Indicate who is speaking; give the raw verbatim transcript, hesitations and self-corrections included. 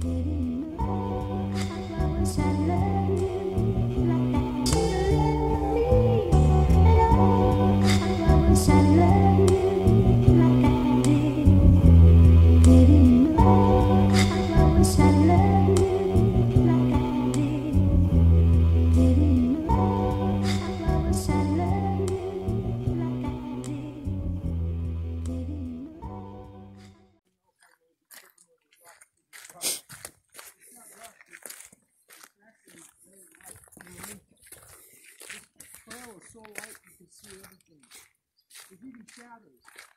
Speaker 1: Didn't know how much I love you like that. Didn't know how much I love you like that. Didn't know how much I love you like that. Didn't know how much I love you like that. Didn't know.
Speaker 2: Trail is so light you can see everything. There's even shadows.